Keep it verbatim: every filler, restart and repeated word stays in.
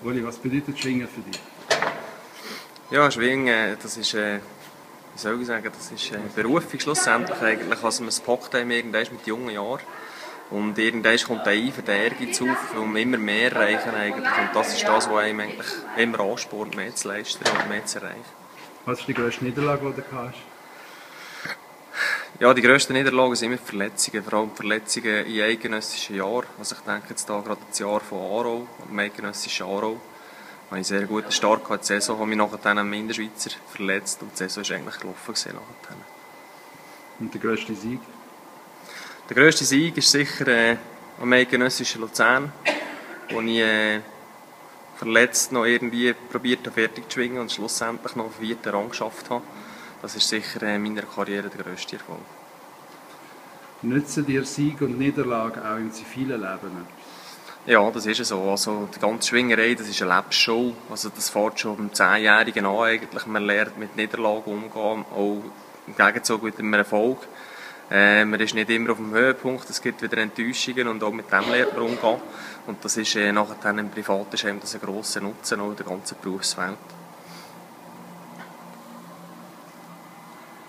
Uli, was bedeutet Schwingen für dich? Ja, Schwingen, das ist, äh, wie soll ich sagen, das ist eine Berufung schlussendlich eigentlich. Also man packt einem irgendwann mit jungen Jahren und irgendwann kommt der Eifer, der Ehrgeiz auf, um immer mehr zu erreichen eigentlich. Und das ist das, was einem eigentlich immer anspornt, mehr zu leisten und mehr zu erreichen. Was ist die grösste Niederlage, die du hast? Ja, die grössten Niederlagen sind immer die Verletzungen, vor allem die Verletzungen in eidgenössischen Jahren. Also ich denke jetzt da gerade das Jahr von Aarau, am eidgenössischen Aarau. Da hatte ich einen sehr guten Start gehabt. Die Saison habe ich nachher am Innerschweizer verletzt und die Saison war eigentlich gelaufen nachher. Und der grösste Sieg? Der grösste Sieg ist sicher äh, am eidgenössischen Luzern, wo ich äh, verletzt noch irgendwie probiert habe, fertig zu schwingen und schlussendlich noch auf den vierten Rang geschafft habe. Das ist sicher in meiner Karriere der grösste Erfolg. Nützen dir Sieg und Niederlage auch im zivilen Leben? Ja, das ist so. Also die ganze Schwingerei, das ist eine Lebensshow. Also das fängt schon beim Zehnjährigen an eigentlich. Man lernt mit Niederlagen umgehen, auch im Gegenzug mit einem Erfolg. Äh, man ist nicht immer auf dem Höhepunkt, es gibt wieder Enttäuschungen und auch mit dem lernt man umgehen. Und das ist äh, nachher im Privaten ist das ein grosser Nutzen auch in der ganzen Berufswelt.